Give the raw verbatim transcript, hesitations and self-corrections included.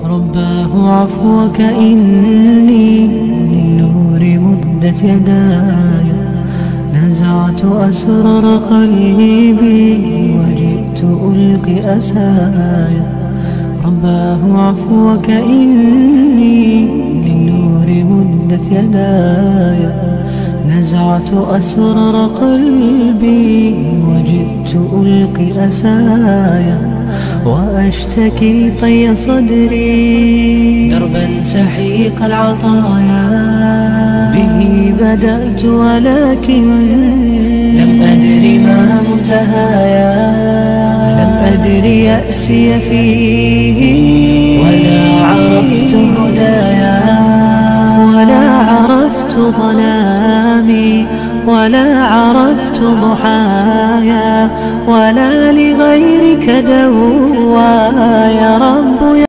رباه عفوك إني للنور مدت يداي، نزعت أسرار قلبي وجئت ألقي أساي. رباه عفوك إني للنور مدت يداي، نزعت أسرار قلبي وجئت ألقي أسايا، وأشتكي طي صدري دربا سحيق العطايا. به بدأت ولكن لم أدر ما منتهايا، لم أدر يأسي فيه ولا عرفت هدايا، ولا عرفت ظلامي ولا عرفت ضحايا، ولا لغيرك دوايا. رب